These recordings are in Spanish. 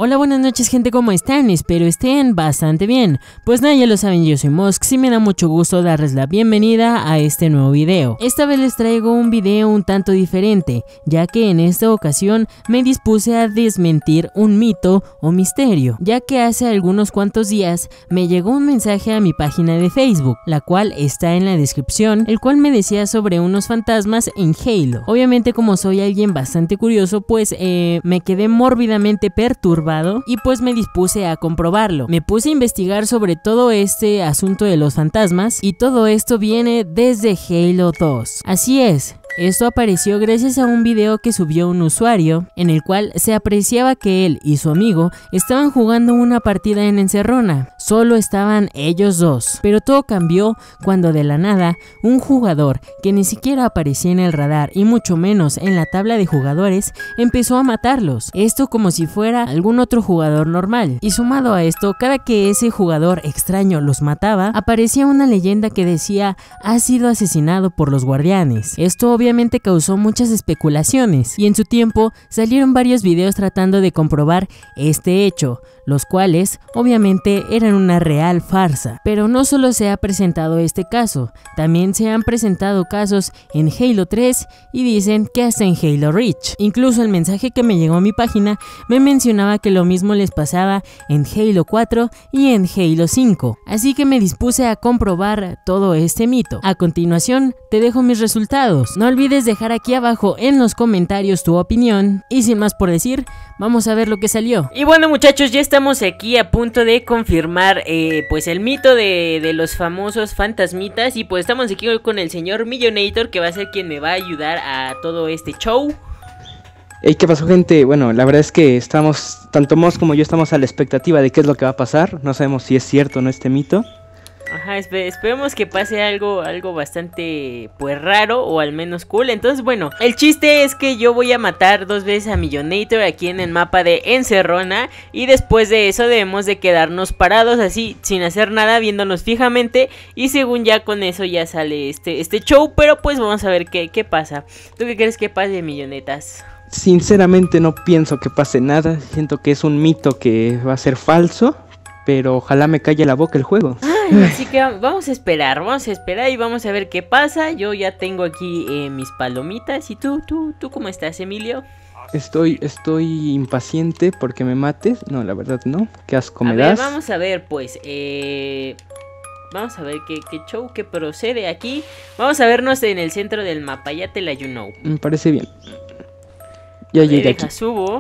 Hola, buenas noches gente, ¿cómo están? Espero estén bastante bien. Pues nada, ya lo saben, yo soy Mosk y me da mucho gusto darles la bienvenida a este nuevo video. Esta vez les traigo un video un tanto diferente, ya que en esta ocasión me dispuse a desmentir un mito o misterio, ya que hace algunos cuantos días me llegó un mensaje a mi página de Facebook, la cual está en la descripción, el cual me decía sobre unos fantasmas en Halo. Obviamente, como soy alguien bastante curioso, pues me quedé mórbidamente perturbado y pues me dispuse a comprobarlo. Me puse a investigar sobre todo este asunto de los fantasmas y todo esto viene desde Halo 2. Así es. Esto apareció gracias a un video que subió un usuario, en el cual se apreciaba que él y su amigo estaban jugando una partida en encerrona. Solo estaban ellos dos, pero todo cambió cuando de la nada un jugador que ni siquiera aparecía en el radar y mucho menos en la tabla de jugadores empezó a matarlos. Esto como si fuera algún otro jugador normal. Y sumado a esto, cada que ese jugador extraño los mataba, aparecía una leyenda que decía: ha sido asesinado por los guardianes. Esto obviamente causó muchas especulaciones y en su tiempo salieron varios videos tratando de comprobar este hecho, los cuales obviamente eran una real farsa. Pero no solo se ha presentado este caso, también se han presentado casos en Halo 3 y dicen que hasta en Halo Reach. Incluso el mensaje que me llegó a mi página me mencionaba que lo mismo les pasaba en Halo 4 y en Halo 5. Así que me dispuse a comprobar todo este mito. A continuación te dejo mis resultados. No olvides dejar aquí abajo en los comentarios tu opinión y sin más por decir, vamos a ver lo que salió. Y bueno muchachos, ya estamos aquí a punto de confirmar pues el mito de los famosos fantasmitas. Y pues estamos aquí con el señor Millonator, que va a ser quien me va a ayudar a todo este show. Hey, ¿qué pasó gente? Bueno, la verdad es que estamos, tanto Moss como yo estamos a la expectativa de qué es lo que va a pasar. No sabemos si es cierto o no este mito. Ajá, esperemos que pase algo bastante pues raro o al menos cool. Entonces bueno, el chiste es que yo voy a matar 2 veces a Millonator aquí en el mapa de Encerrona. Y después de eso debemos de quedarnos parados así sin hacer nada, viéndonos fijamente. Y según ya con eso ya sale este show. Pero pues vamos a ver qué pasa. ¿Tú qué crees que pase, Millonetas? Sinceramente no pienso que pase nada. Siento que es un mito que va a ser falso, pero ojalá me calle la boca el juego. Ay, así que vamos a esperar y vamos a ver qué pasa. Yo ya tengo aquí mis palomitas. ¿Y tú cómo estás, Emilio? Estoy impaciente porque me mates. No, la verdad no. Qué asco me das. Vamos a ver pues, vamos a ver qué show que procede aquí. Vamos a vernos en el centro del mapa, ya te la you know. Me parece bien. Ya llegué aquí. Subo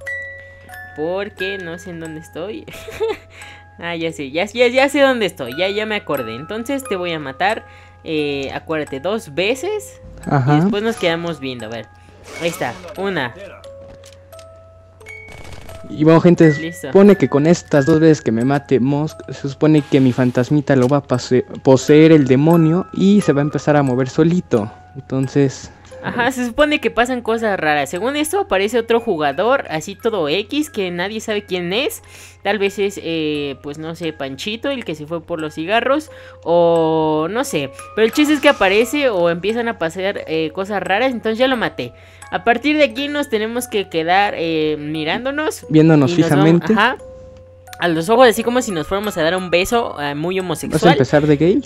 porque no sé en dónde estoy. Ah, ya sé, ya sé dónde estoy, ya me acordé. Entonces te voy a matar, acuérdate, 2 veces. Ajá. Y después nos quedamos viendo, a ver. Ahí está, una. Y bueno gente, se supone que con estas 2 veces que me mate Mosk, se supone que mi fantasmita lo va a poseer el demonio y se va a empezar a mover solito. Entonces... Ajá, se supone que pasan cosas raras. Según esto aparece otro jugador, así todo X, que nadie sabe quién es. Tal vez es, pues no sé, Panchito, el que se fue por los cigarros. O no sé, pero el chiste es que aparece o empiezan a pasar cosas raras. Entonces ya lo maté. A partir de aquí nos tenemos que quedar mirándonos, viéndonos fijamente. Ajá, a los ojos, así como si nos fuéramos a dar un beso muy homosexual. ¿Vas a empezar de gay?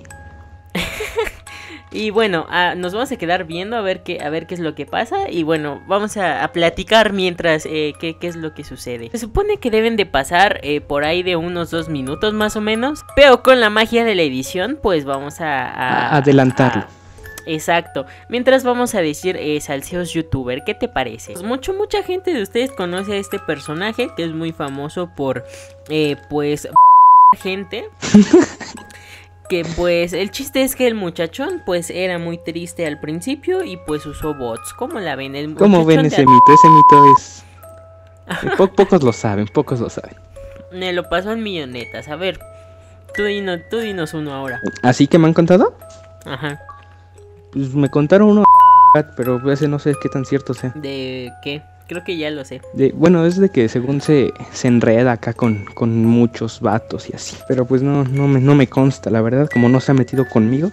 Y bueno, nos vamos a quedar viendo a ver qué es lo que pasa. Y bueno, vamos a platicar mientras qué es lo que sucede. Se supone que deben de pasar por ahí de unos 2 minutos más o menos. Pero con la magia de la edición, pues vamos a adelantarlo. Exacto. Mientras vamos a decir Salseos YouTuber, ¿qué te parece? Pues mucha gente de ustedes conoce a este personaje que es muy famoso por pues gente. Que pues el chiste es que el muchachón pues era muy triste al principio y pues usó bots. ¿Cómo la ven? ¿Cómo ven ese mito? Ese mito es... pocos lo saben. Me lo pasó en Millonetas. A ver, tú dinos uno ahora. ¿Así que me han contado? Ajá. Pues me contaron uno, pero ese no sé qué tan cierto sea. ¿De qué? Creo que ya lo sé. Bueno, es de que según se enreda acá con muchos vatos y así. Pero pues no me consta, la verdad, como no se ha metido conmigo.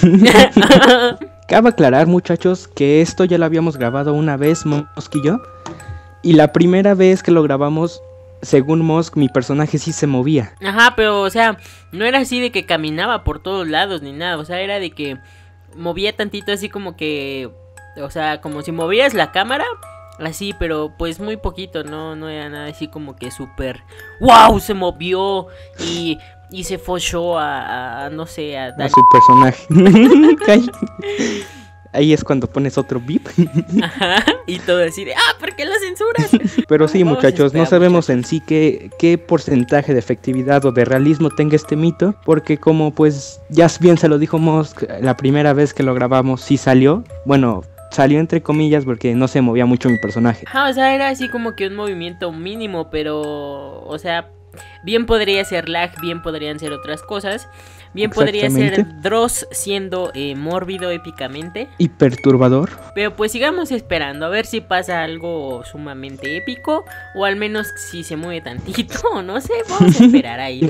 Cabe aclarar, muchachos, que esto ya lo habíamos grabado una vez, Mosk y yo. Y la primera vez que lo grabamos según Mosk, mi personaje sí se movía. Ajá, pero o sea, no era así de que caminaba por todos lados ni nada. O sea, era de que movía tantito así como que... O sea, como si movías la cámara, así, pero pues muy poquito, no era nada así como que súper... ¡Wow! Se movió y se folló a no sé, a su personaje. Ahí es cuando pones otro beep. Ajá, y todo así de, ¿por qué lo censuras? Pero sí, muchachos, no sabemos en sí qué porcentaje de efectividad o de realismo tenga este mito, porque como pues ya bien se lo dijo Mosk, la primera vez que lo grabamos sí salió, bueno, salió entre comillas porque no se movía mucho mi personaje. O sea, era así como que un movimiento mínimo, pero, o sea, bien podría ser lag, bien podrían ser otras cosas. Bien podría ser Dross siendo mórbido épicamente. Y perturbador. Pero pues sigamos esperando a ver si pasa algo sumamente épico. O al menos si se mueve tantito. No sé, vamos a esperar ahí.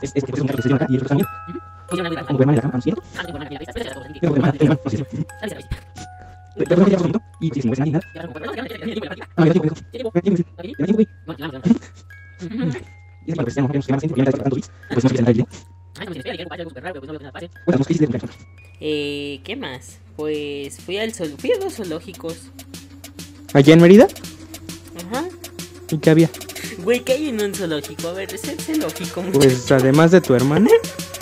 ¿Qué más? Pues fui a 2 zoológicos. ¿Allá en Mérida? Ajá. ¿Y qué había? Güey, ¿qué hay en un zoológico? A ver, es el zoológico. Pues además de tu hermana.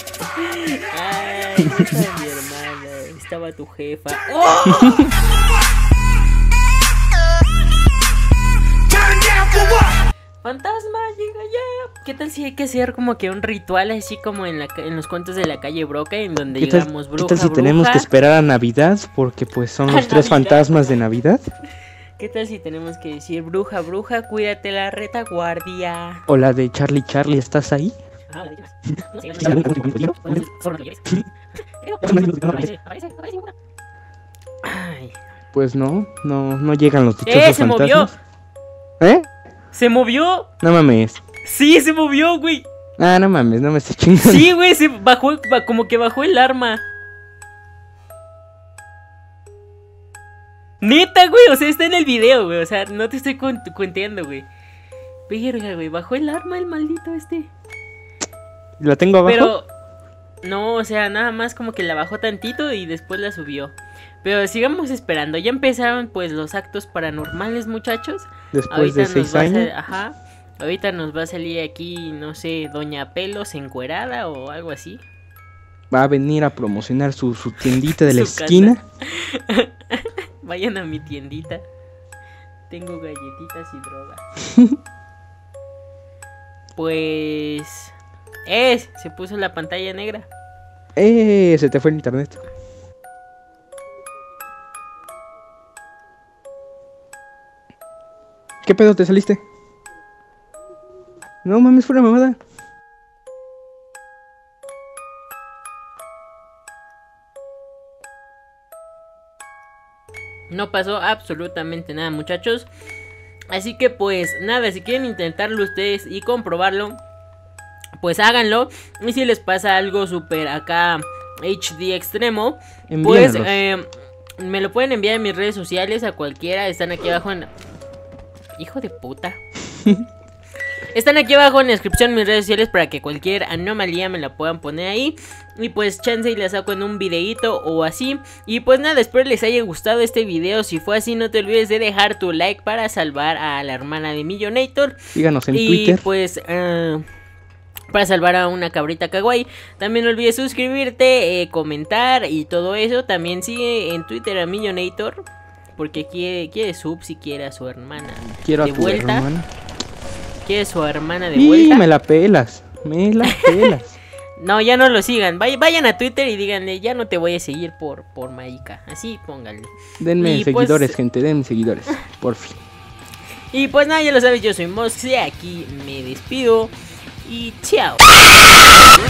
Ay, no estaba mi hermana, estaba tu jefa. ¡Oh! Fantasma, llega ya. ¿Qué tal si hay que hacer como que un ritual así como en los cuentos de la calle Broca, en donde llegamos bruja, ¿qué tal si tenemos que esperar a Navidad? Porque pues son los 3 fantasmas de Navidad. ¿Qué tal si tenemos que decir bruja, bruja, cuídate la retaguardia? O la de Charlie, Charlie, ¿estás ahí? Ay. Pues no llegan los dichosos se fantasmas. Movió. ¿Se movió? No mames. Sí, se movió, güey. No mames, no me estés chingando. Sí, güey, se bajó, como que bajó el arma. Neta, güey, o sea, está en el video, güey. O sea, no te estoy cuenteando, güey. Verga, güey, bajó el arma el maldito este. ¿La tengo abajo? Pero, no, o sea, nada más como que la bajó tantito y después la subió. Pero sigamos esperando, ya empezaron pues los actos paranormales, muchachos. Después de 6 años. Ajá, ahorita nos va a salir aquí, no sé, Doña Pelos encuerada o algo así. Va a venir a promocionar su tiendita de la esquina. Vayan a mi tiendita. Tengo galletitas y droga. Pues... se puso la pantalla negra. Se te fue el internet. ¿Qué pedo te saliste? No mames, fuera mamada. No pasó absolutamente nada, muchachos. Así que pues nada, si quieren intentarlo ustedes y comprobarlo, pues háganlo. Y si les pasa algo súper acá HD extremo, pues me lo pueden enviar en mis redes sociales a cualquiera. Están aquí abajo en... Hijo de puta. Están aquí abajo en la descripción mis redes sociales para que cualquier anomalía me la puedan poner ahí. Y pues chance y la saco en un videito o así. Y pues nada, espero les haya gustado este video. Si fue así, no te olvides de dejar tu like para salvar a la hermana de Millonator. Síganos en Twitter. Y pues para salvar a una cabrita kawaii. También no olvides suscribirte, comentar y todo eso. También sigue en Twitter a Millonator, porque quiere sub si quiere a su hermana. Quiero de a tu vuelta. Hermana. Quiere su hermana de vuelta. Me la pelas. No, ya no lo sigan. Vayan a Twitter y díganle, ya no te voy a seguir por marica. Así pónganle. Denme seguidores, gente, denme seguidores. Por fin. Y pues nada, ya lo sabes, yo soy Mosk. Aquí me despido. Y chao.